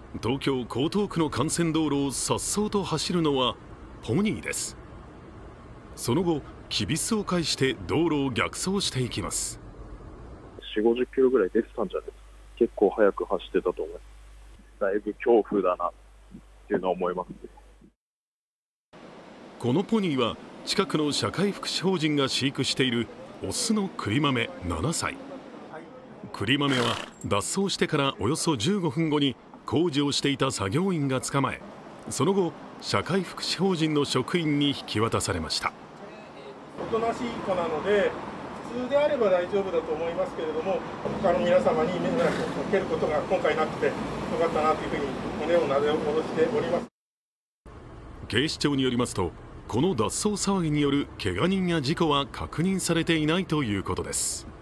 東京・江東区の幹線道路を颯爽と走るのはポニーです。その後、きびすを返して道路を逆走していきます。 4、50キロぐらい出てたんじゃないですか。結構速く走ってたと思います。だいぶ恐怖だなっていうのは思います。 このポニーは近くの社会福祉法人が飼育しているオスの栗豆7歳。栗豆は脱走してからおよそ15分後に工事をしていた作業員が捕まえ、その後、社会福祉法人の職員に引き渡されました。 おとなしい子なので、普通であれば大丈夫だと思いますけれども、他の皆様に迷惑をかけることが今回なくてよかったなというふうに胸をなで下ろしております。 警視庁によりますと、この脱走騒ぎによるけが人や事故は確認されていないということです。